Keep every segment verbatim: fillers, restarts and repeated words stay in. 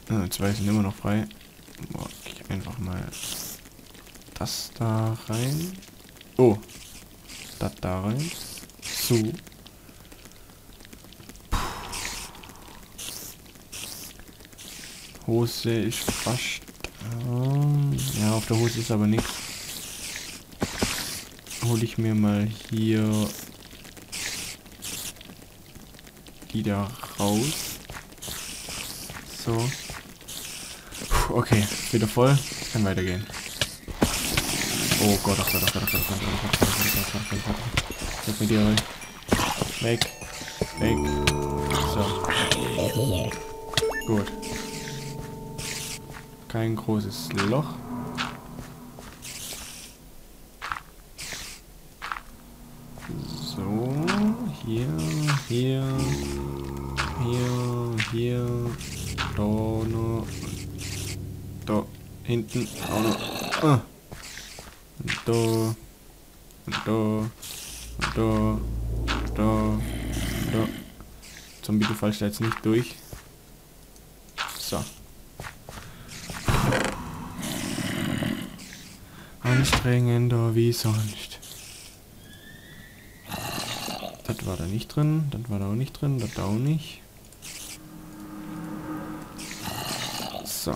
Ah, zwei sind immer noch frei. Boah, ich einfach mal das da rein. Oh. Das da rein. So. Hose ist fast... Ähm, ja, auf der Hose ist aber nichts. Hole ich mir mal hier die da raus. So. Puh, okay, wieder voll. Kann weitergehen. Oh Gott, ach Gott, ach Gott, ach Gott, ach Gott, ach Gott, ach Gott, ach Gott, ach Gott, ach Gott, ach Gott. Weg mit dir, ey. Weg. Weg. So. Gut. Kein großes Loch. So. Hier, hier. Hier, hier. Da noch. Da. Hinten. Auch noch. Ah. Und da. Und da. Und da. Da. Und da. Zombie, du fallst da jetzt nicht durch. So. Anstrengender wie sonst. Das war da nicht drin. Das war da auch nicht drin. Das da auch nicht. So.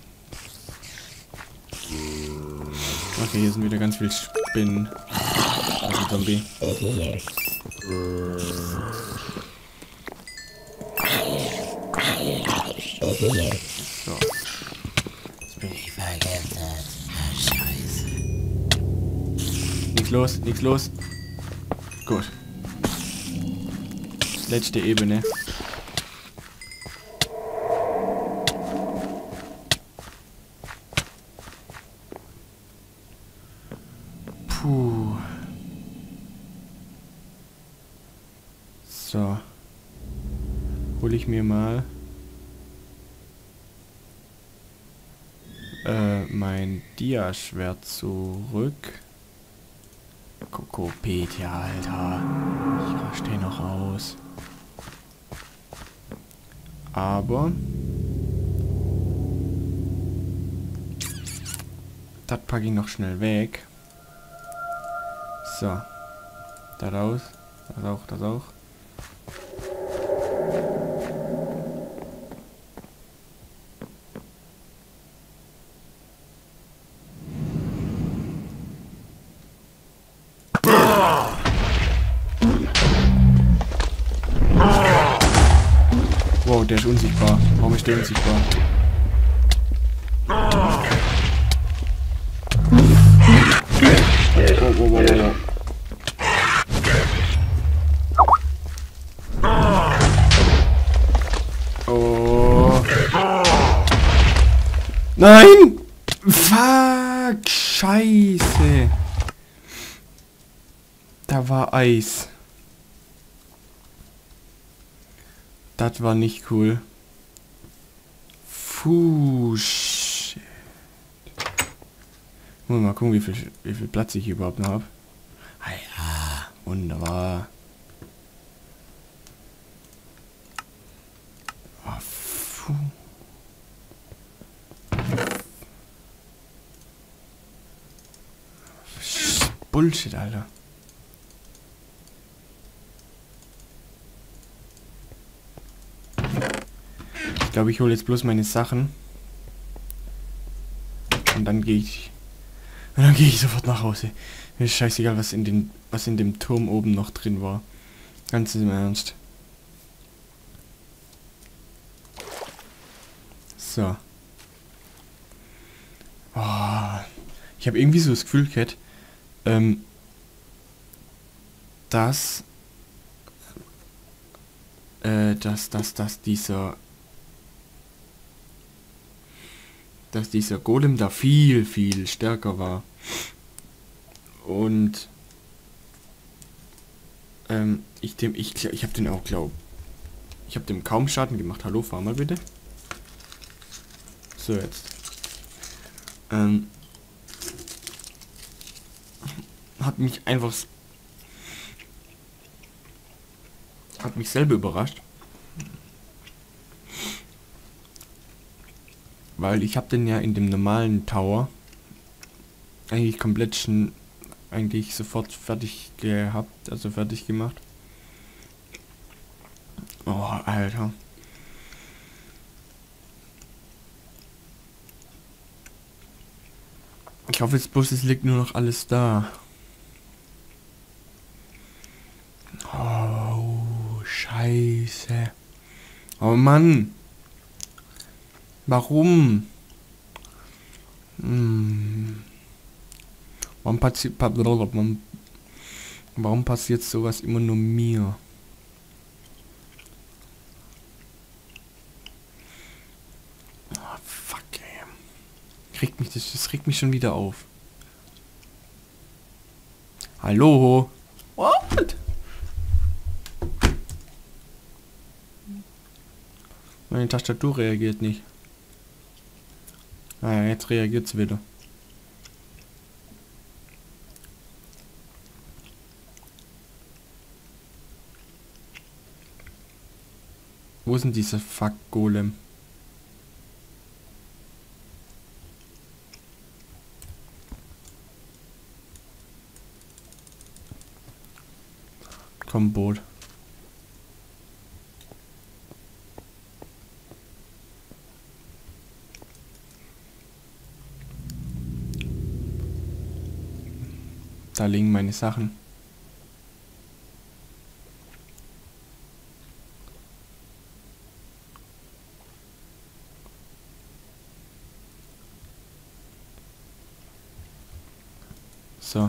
Okay, hier sind wieder ganz viele Spinnen. Das ist ein Zombie. So. Ich vergesse. Scheiße. Nichts los, nichts los. Gut. Letzte Ebene. Puh. So. Hole ich mir mal äh, mein Dia-Schwert zurück. Kokopedia, Alter. Ich rasch den noch aus. Aber das packe ich noch schnell weg. So. Da raus. Das auch, das auch. Wow, der ist unsichtbar. Warum ist der unsichtbar? Oh, oh, oh, oh, oh. Oh. Nein! Fuck! Scheiße! Da war Eis. Das war nicht cool. Puh, shit. Mal gucken, wie viel, wie viel Platz ich überhaupt noch habe. Ah ja, wunderbar. Oh, puh. Bullshit, Alter. Ich glaube, ich hole jetzt bloß meine Sachen. Und dann gehe ich... Und dann gehe ich sofort nach Hause. Mir ist scheißegal, was in, den, was in dem Turm oben noch drin war. Ganz im Ernst. So. Oh, ich habe irgendwie so das Gefühl, Cat, ähm, dass, äh, dass, dass, dass dieser, dass dieser Golem da viel, viel stärker war. Und, ähm, ich dem, ich, ich habe den auch, glaub, ich habe dem kaum Schaden gemacht. Hallo, fahr mal bitte. So, jetzt. Ähm, hat mich einfach... Hat mich selber überrascht. Weil ich habe den ja in dem normalen Tower eigentlich komplett schon eigentlich sofort fertig gehabt, also fertig gemacht. Oh, Alter. Ich hoffe jetzt bloß, es liegt nur noch alles da. Oh, Scheiße. Oh Mann. Warum? Hm. Warum passiert... Warum, warum passiert sowas immer nur mir? Oh, fuck, ey. Regt mich, das, das regt mich schon wieder auf. Hallo? What? Meine Tastatur reagiert nicht. Ah ja, jetzt reagiert es wieder. Wo ist denn dieser Fuck-Golem? Komm, Boot. Da liegen meine Sachen. So.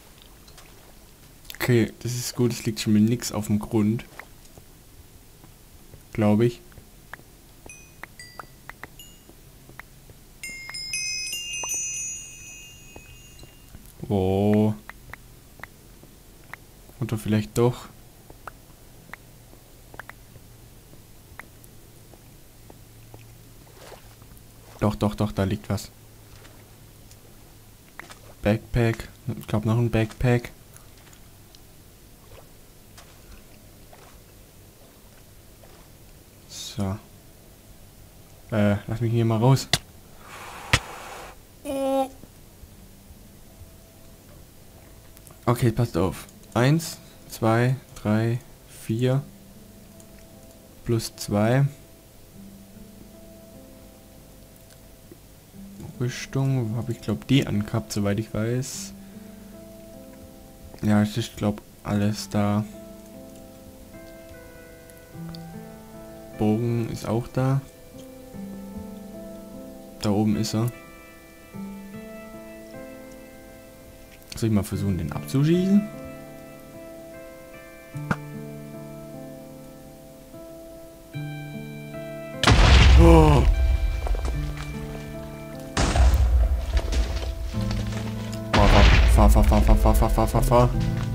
Okay, das ist gut. Es liegt schon mal nix auf dem Grund. Glaube ich. Oh. Oder vielleicht doch. Doch, doch, doch, da liegt was. Backpack. Ich glaube noch ein Backpack. So. Äh, lass mich hier mal raus. Okay, passt auf. Eins, zwei, drei, vier. Plus zwei. Rüstung habe ich glaube die angehabt, soweit ich weiß. Ja, ich glaube alles da. Bogen ist auch da. Da oben ist er. Soll ich mal versuchen, den abzuschießen? Oh. Fahr, fahr, fahr, fahr, fahr, fahr, fahr, fahr, fahr.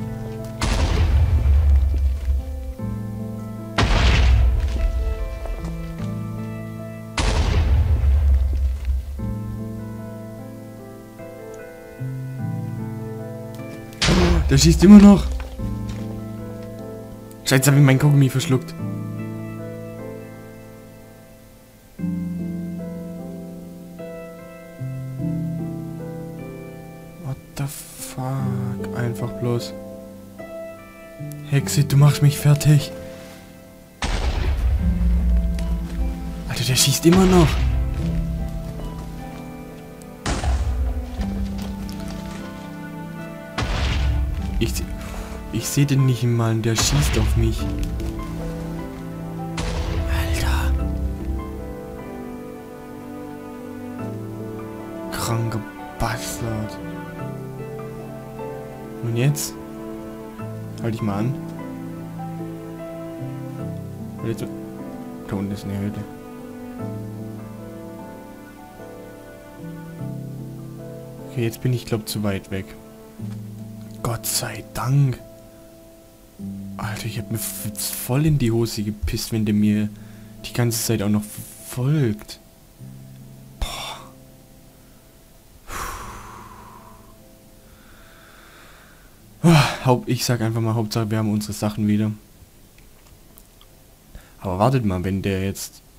Der schießt immer noch. Scheiße, habe ich mein Kaugummi verschluckt. What the fuck? Einfach bloß. Hexe, du machst mich fertig. Alter, der schießt immer noch. Ich, ich sehe den nicht mal, der schießt auf mich. Alter. Kranke Bastard. Und jetzt? Halt ich mal an. Und jetzt... Da unten ist eine Hütte. Okay, jetzt bin ich glaube zu weit weg. Gott sei Dank. Alter, ich hab mir voll in die Hose gepisst, wenn der mir die ganze Zeit auch noch folgt. Boah. Ich sag einfach mal, Hauptsache wir haben unsere Sachen wieder. Aber wartet mal, wenn der jetzt